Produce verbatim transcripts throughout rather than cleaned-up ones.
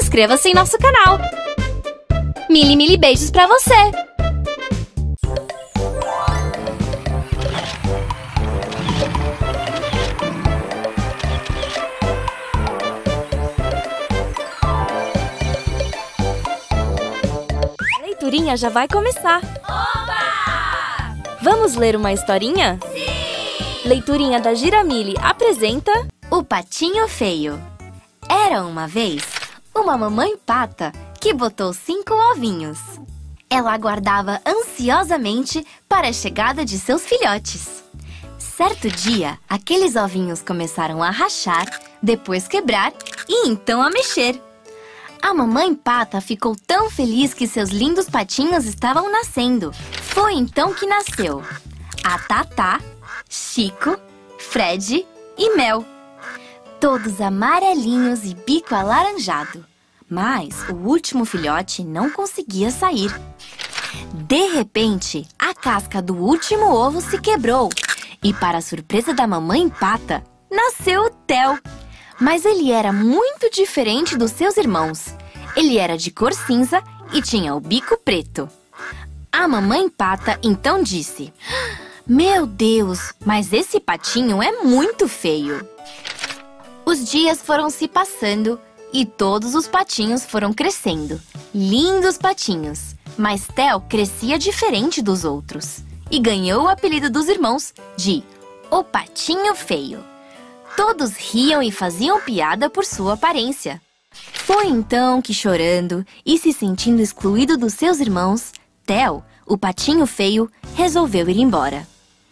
inscreva-se em nosso canal. Mili, mili beijos pra você! A leiturinha já vai começar. Oba! Vamos ler uma historinha? Sim! Leiturinha da Giramille apresenta O Patinho Feio. Era uma vez uma mamãe pata que botou cinco ovinhos. Ela aguardava ansiosamente para a chegada de seus filhotes. Certo dia, aqueles ovinhos começaram a rachar, depois quebrar e então a mexer. A mamãe pata ficou tão feliz que seus lindos patinhos estavam nascendo. Foi então que nasceu a Tatá, Chico, Fred e Mel. Todos amarelinhos e bico alaranjado. Mas o último filhote não conseguia sair. De repente, a casca do último ovo se quebrou. E para a surpresa da mamãe pata, nasceu o Theo. Mas ele era muito diferente dos seus irmãos. Ele era de cor cinza e tinha o bico preto. A mamãe pata então disse: "Meu Deus, mas esse patinho é muito feio." Os dias foram se passando e todos os patinhos foram crescendo. Lindos patinhos. Mas Theo crescia diferente dos outros e ganhou o apelido dos irmãos de O Patinho Feio. Todos riam e faziam piada por sua aparência. Foi então que, chorando e se sentindo excluído dos seus irmãos, Theo, o Patinho Feio, resolveu ir embora.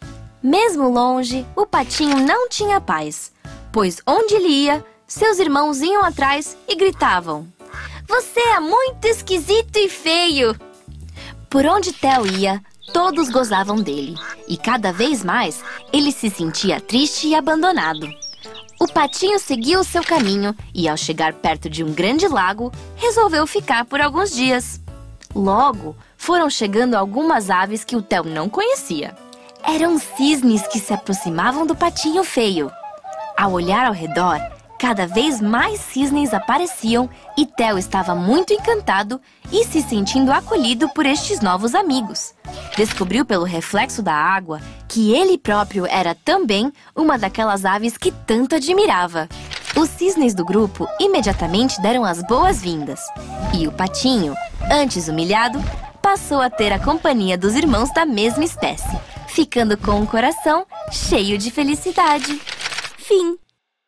Mesmo longe, o patinho não tinha paz, pois onde ele ia, seus irmãos iam atrás e gritavam: "Você é muito esquisito e feio!" Por onde Theo ia, todos gozavam dele, e cada vez mais ele se sentia triste e abandonado. O patinho seguiu o seu caminho e, ao chegar perto de um grande lago, resolveu ficar por alguns dias. Logo, foram chegando algumas aves que o Theo não conhecia. Eram cisnes que se aproximavam do Patinho Feio. Ao olhar ao redor, cada vez mais cisnes apareciam e Theo estava muito encantado e se sentindo acolhido por estes novos amigos. Descobriu pelo reflexo da água que ele próprio era também uma daquelas aves que tanto admirava. Os cisnes do grupo imediatamente deram as boas-vindas. E o patinho, antes humilhado, passou a ter a companhia dos irmãos da mesma espécie, ficando com o coração cheio de felicidade. Fim.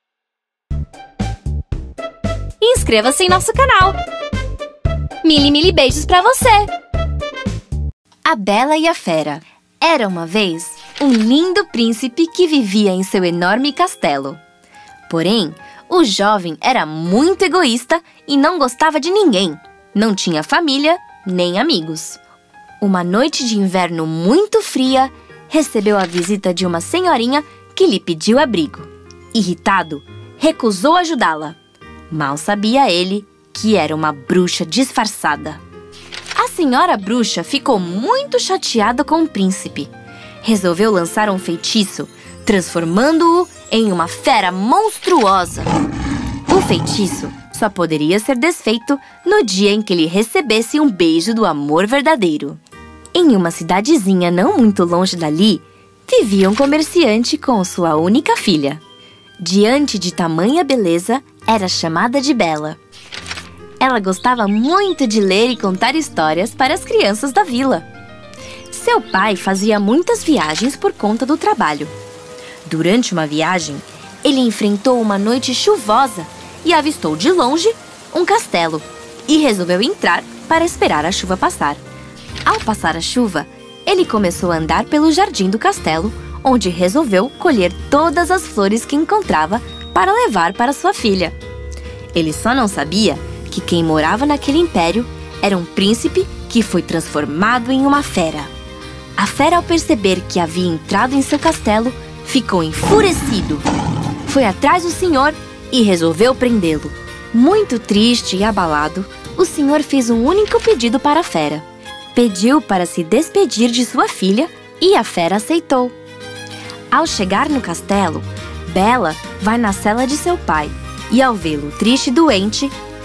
Inscreva-se em nosso canal. Mili, mili beijos pra você! A Bela e a Fera. Era uma vez um lindo príncipe que vivia em seu enorme castelo. Porém, o jovem era muito egoísta e não gostava de ninguém. Não tinha família nem amigos. Uma noite de inverno muito fria, recebeu a visita de uma senhorinha que lhe pediu abrigo. Irritado, recusou ajudá-la. Mal sabia ele que era uma bruxa disfarçada. A senhora bruxa ficou muito chateada com o príncipe. Resolveu lançar um feitiço, transformando-o em uma fera monstruosa. O feitiço só poderia ser desfeito no dia em que ele recebesse um beijo do amor verdadeiro. Em uma cidadezinha não muito longe dali, vivia um comerciante com sua única filha. Diante de tamanha beleza, era chamada de Bela. Ela gostava muito de ler e contar histórias para as crianças da vila. Seu pai fazia muitas viagens por conta do trabalho. Durante uma viagem, ele enfrentou uma noite chuvosa e avistou de longe um castelo e resolveu entrar para esperar a chuva passar. Ao passar a chuva, ele começou a andar pelo jardim do castelo, onde resolveu colher todas as flores que encontrava para levar para sua filha. Ele só não sabia que quem morava naquele império era um príncipe que foi transformado em uma fera. A fera, ao perceber que havia entrado em seu castelo, ficou enfurecido. Foi atrás do senhor e resolveu prendê-lo. Muito triste e abalado, o senhor fez um único pedido para a fera. Pediu para se despedir de sua filha e a fera aceitou. Ao chegar no castelo, Bela vai na cela de seu pai e, ao vê-lo triste e doente,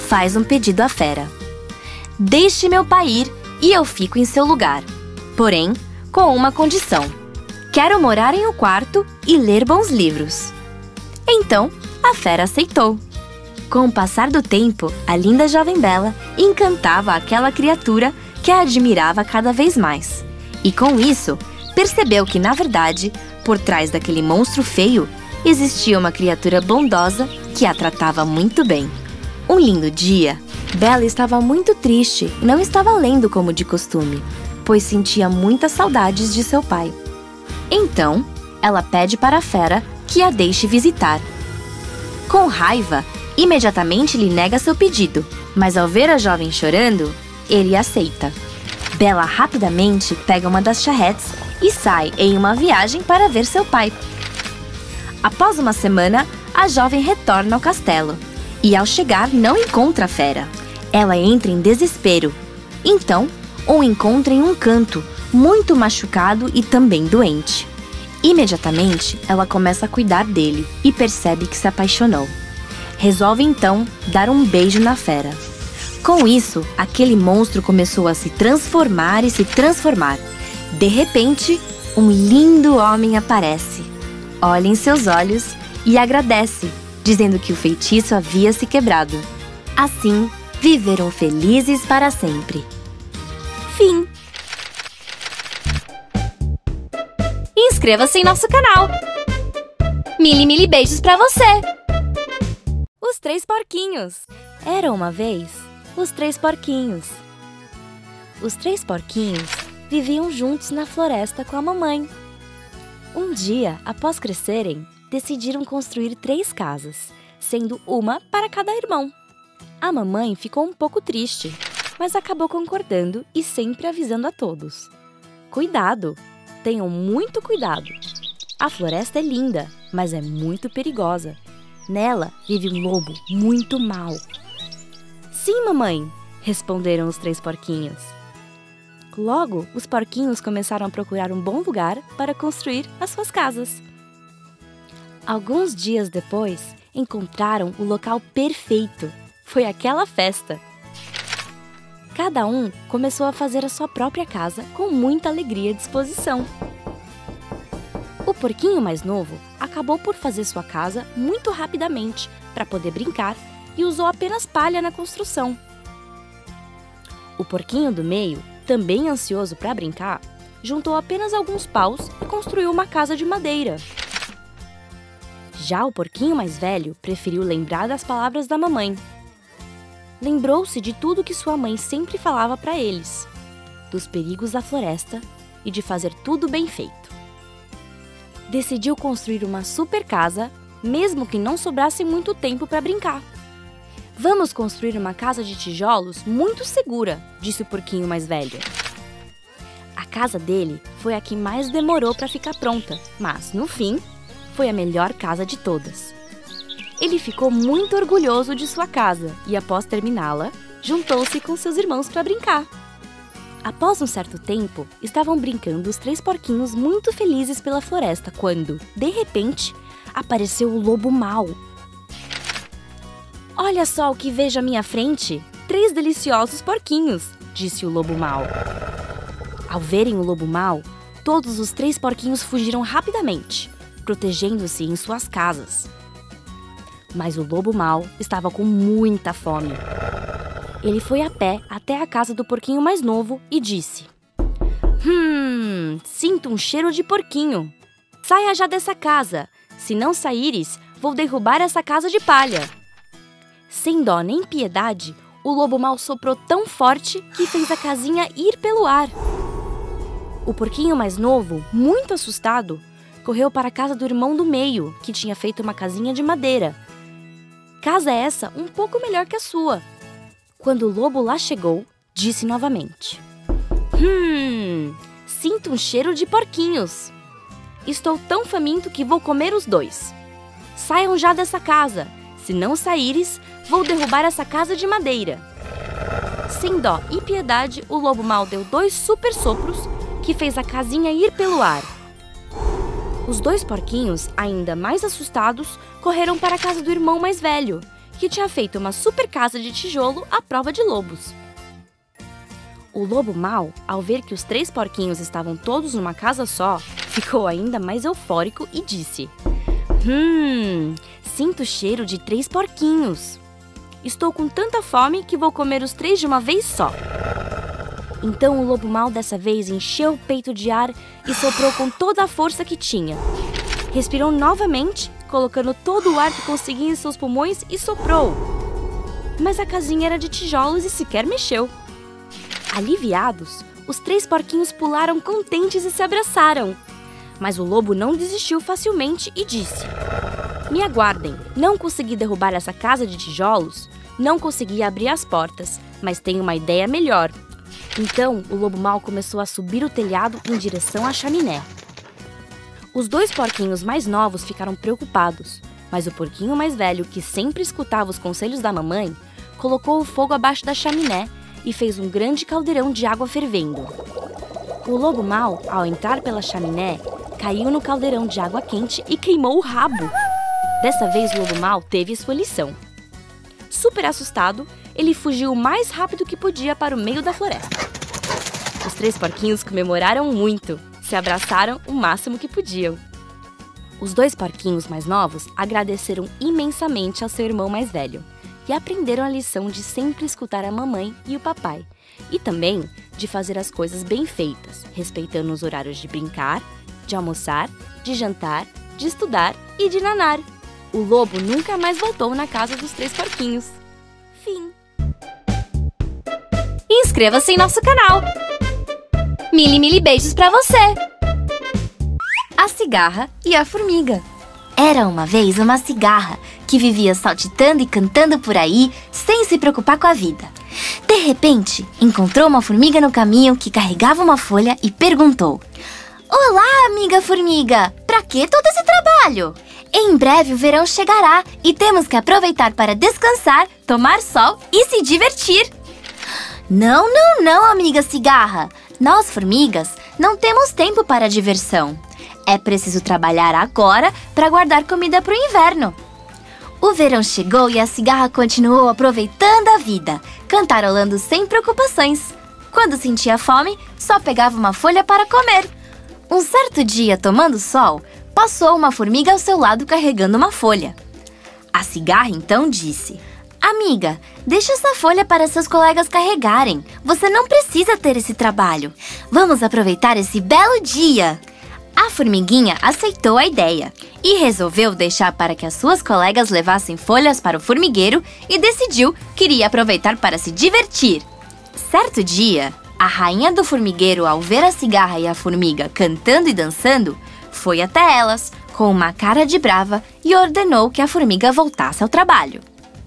faz um pedido à fera. Deixe meu pai ir e eu fico em seu lugar. Porém, com uma condição. Quero morar em um quarto e ler bons livros. Então, a fera aceitou. Com o passar do tempo, a linda jovem Bela encantava aquela criatura que a admirava cada vez mais. E com isso, percebeu que, na verdade, por trás daquele monstro feio, existia uma criatura bondosa que a tratava muito bem. Um lindo dia, Bela estava muito triste e não estava lendo como de costume, pois sentia muitas saudades de seu pai. Então, ela pede para a fera que a deixe visitar. Com raiva, imediatamente lhe nega seu pedido, mas ao ver a jovem chorando, ele aceita. Bela rapidamente pega uma das charretes e sai em uma viagem para ver seu pai. Após uma semana, a jovem retorna ao castelo e, ao chegar, não encontra a fera. Ela entra em desespero. Então, o encontra em um canto, muito machucado e também doente. Imediatamente, ela começa a cuidar dele e percebe que se apaixonou. Resolve então dar um beijo na fera. Com isso, aquele monstro começou a se transformar e se transformar. De repente, um lindo homem aparece. Olha em seus olhos e agradece, dizendo que o feitiço havia se quebrado. Assim, viveram felizes para sempre. Fim. Inscreva-se em nosso canal. Mili, mili beijos pra você! Os Três Porquinhos. Era uma vez os Três Porquinhos. Os Três Porquinhos viviam juntos na floresta com a mamãe. Um dia, após crescerem, decidiram construir três casas, sendo uma para cada irmão. A mamãe ficou um pouco triste, mas acabou concordando e sempre avisando a todos. Cuidado! Tenham muito cuidado! A floresta é linda, mas é muito perigosa. Nela vive um lobo muito mau. Sim, mamãe! Responderam os três porquinhos. Logo, os porquinhos começaram a procurar um bom lugar para construir as suas casas. Alguns dias depois, encontraram o local perfeito. Foi aquela festa. Cada um começou a fazer a sua própria casa com muita alegria e disposição. O porquinho mais novo acabou por fazer sua casa muito rapidamente para poder brincar e usou apenas palha na construção. O porquinho do meio, também ansioso para brincar, juntou apenas alguns paus e construiu uma casa de madeira. Já o porquinho mais velho preferiu lembrar das palavras da mamãe. Lembrou-se de tudo que sua mãe sempre falava para eles, dos perigos da floresta e de fazer tudo bem feito. Decidiu construir uma super casa, mesmo que não sobrasse muito tempo para brincar. Vamos construir uma casa de tijolos muito segura, disse o porquinho mais velho. A casa dele foi a que mais demorou para ficar pronta, mas, no fim, foi a melhor casa de todas. Ele ficou muito orgulhoso de sua casa e, após terminá-la, juntou-se com seus irmãos para brincar. Após um certo tempo, estavam brincando os três porquinhos muito felizes pela floresta quando, de repente, apareceu o lobo mau. Olha só o que vejo à minha frente! Três deliciosos porquinhos, disse o lobo mau. Ao verem o lobo mau, todos os três porquinhos fugiram rapidamente, protegendo-se em suas casas. Mas o lobo mau estava com muita fome. Ele foi a pé até a casa do porquinho mais novo e disse: Hum, sinto um cheiro de porquinho. Saia já dessa casa. Se não saíres, vou derrubar essa casa de palha. Sem dó nem piedade, o lobo mau soprou tão forte que fez a casinha ir pelo ar. O porquinho mais novo, muito assustado, correu para a casa do irmão do meio, que tinha feito uma casinha de madeira. Casa essa um pouco melhor que a sua. Quando o lobo lá chegou, disse novamente: Hum, sinto um cheiro de porquinhos. Estou tão faminto que vou comer os dois. Saiam já dessa casa. Se não saíres, vou derrubar essa casa de madeira. Sem dó e piedade, o lobo mau deu dois super sopros que fez a casinha ir pelo ar. Os dois porquinhos, ainda mais assustados, correram para a casa do irmão mais velho, que tinha feito uma super casa de tijolo à prova de lobos. O lobo mau, ao ver que os três porquinhos estavam todos numa casa só, ficou ainda mais eufórico e disse: Hum, sinto o cheiro de três porquinhos. Estou com tanta fome que vou comer os três de uma vez só. Então o lobo mau dessa vez encheu o peito de ar e soprou com toda a força que tinha. Respirou novamente, colocando todo o ar que conseguia em seus pulmões e soprou. Mas a casinha era de tijolos e sequer mexeu. Aliviados, os três porquinhos pularam contentes e se abraçaram. Mas o lobo não desistiu facilmente e disse: Me aguardem, não consegui derrubar essa casa de tijolos, não consegui abrir as portas, mas tenho uma ideia melhor. Então, o lobo mau começou a subir o telhado em direção à chaminé. Os dois porquinhos mais novos ficaram preocupados, mas o porquinho mais velho, que sempre escutava os conselhos da mamãe, colocou o fogo abaixo da chaminé e fez um grande caldeirão de água fervendo. O lobo mau, ao entrar pela chaminé, caiu no caldeirão de água quente e queimou o rabo. Dessa vez, o lobo mau teve sua lição. Super assustado, ele fugiu o mais rápido que podia para o meio da floresta. Os três porquinhos comemoraram muito, se abraçaram o máximo que podiam. Os dois porquinhos mais novos agradeceram imensamente ao seu irmão mais velho e aprenderam a lição de sempre escutar a mamãe e o papai, e também de fazer as coisas bem feitas, respeitando os horários de brincar, de almoçar, de jantar, de estudar e de nanar. O lobo nunca mais voltou na casa dos três porquinhos. Fim. Inscreva-se em nosso canal. Mili, mili beijos pra você! A cigarra e a formiga. Era uma vez uma cigarra que vivia saltitando e cantando por aí sem se preocupar com a vida. De repente, encontrou uma formiga no caminho que carregava uma folha e perguntou: Olá, amiga formiga! Pra que todo esse trabalho? Em breve o verão chegará e temos que aproveitar para descansar, tomar sol e se divertir. Não, não, não, amiga cigarra! Nós, formigas, não temos tempo para diversão. É preciso trabalhar agora para guardar comida para o inverno. O verão chegou e a cigarra continuou aproveitando a vida, cantarolando sem preocupações. Quando sentia fome, só pegava uma folha para comer. Um certo dia, tomando sol, passou uma formiga ao seu lado carregando uma folha. A cigarra então disse: Amiga, deixa essa folha para seus colegas carregarem. Você não precisa ter esse trabalho. Vamos aproveitar esse belo dia. A formiguinha aceitou a ideia e resolveu deixar para que as suas colegas levassem folhas para o formigueiro e decidiu que iria aproveitar para se divertir. Certo dia, a rainha do formigueiro, ao ver a cigarra e a formiga cantando e dançando, foi até elas com uma cara de brava e ordenou que a formiga voltasse ao trabalho.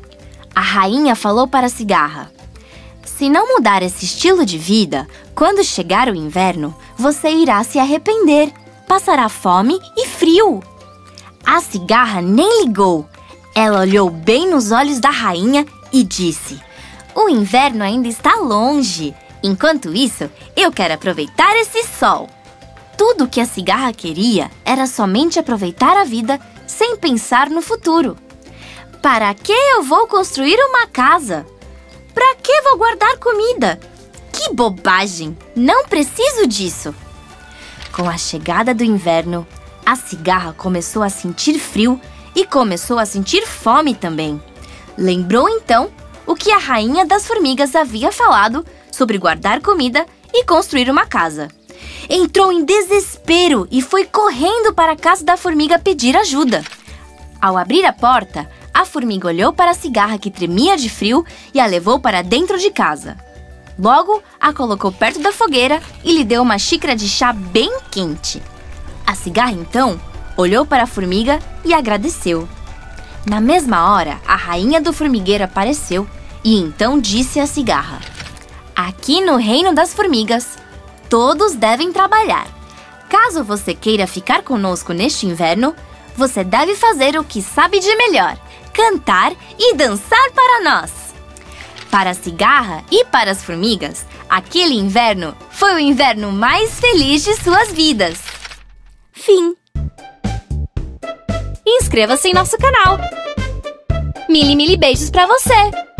A rainha falou para a cigarra: Se não mudar esse estilo de vida, quando chegar o inverno, você irá se arrepender. Passará fome e frio. A cigarra nem ligou. Ela olhou bem nos olhos da rainha e disse: O inverno ainda está longe. Enquanto isso, eu quero aproveitar esse sol. Tudo o que a cigarra queria era somente aproveitar a vida sem pensar no futuro. Para que eu vou construir uma casa? Para que vou guardar comida? Que bobagem! Não preciso disso! Com a chegada do inverno, a cigarra começou a sentir frio e começou a sentir fome também. Lembrou então o que a rainha das formigas havia falado sobre guardar comida e construir uma casa. Entrou em desespero e foi correndo para a casa da formiga pedir ajuda. Ao abrir a porta, a formiga olhou para a cigarra que tremia de frio e a levou para dentro de casa. Logo, a colocou perto da fogueira e lhe deu uma xícara de chá bem quente. A cigarra, então, olhou para a formiga e agradeceu. Na mesma hora, a rainha do formigueiro apareceu e então disse à cigarra: Aqui no reino das formigas, todos devem trabalhar. Caso você queira ficar conosco neste inverno, você deve fazer o que sabe de melhor: cantar e dançar para nós. Para a cigarra e para as formigas, aquele inverno foi o inverno mais feliz de suas vidas. Fim. Inscreva-se em nosso canal. Mili, mili beijos pra você!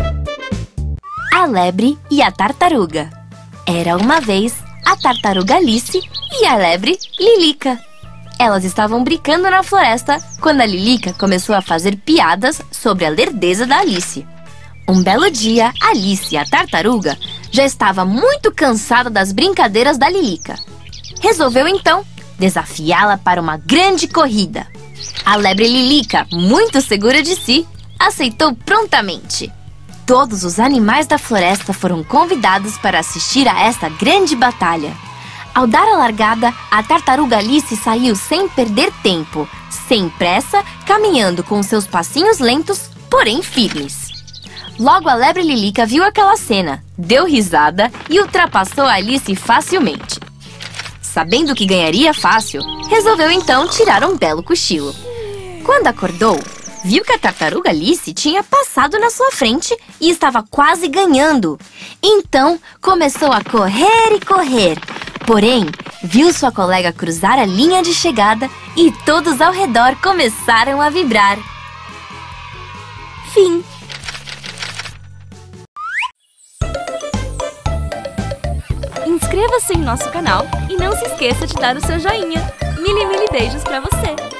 A lebre e a tartaruga. Era uma vez a tartaruga Alice e a lebre Lilica. Elas estavam brincando na floresta quando a Lilica começou a fazer piadas sobre a lerdeza da Alice. Um belo dia, Alice, a tartaruga, já estava muito cansada das brincadeiras da Lilica. Resolveu então desafiá-la para uma grande corrida. A lebre Lilica, muito segura de si, aceitou prontamente. Todos os animais da floresta foram convidados para assistir a esta grande batalha. Ao dar a largada, a tartaruga Alice saiu sem perder tempo, sem pressa, caminhando com seus passinhos lentos, porém firmes. Logo a lebre Lilica viu aquela cena, deu risada e ultrapassou a Alice facilmente. Sabendo que ganharia fácil, resolveu então tirar um belo cochilo. Quando acordou, viu que a tartaruga Alice tinha passado na sua frente e estava quase ganhando. Então, começou a correr e correr. Porém, viu sua colega cruzar a linha de chegada e todos ao redor começaram a vibrar. Fim. Inscreva-se em nosso canal e não se esqueça de dar o seu joinha. Mili, mili beijos pra você!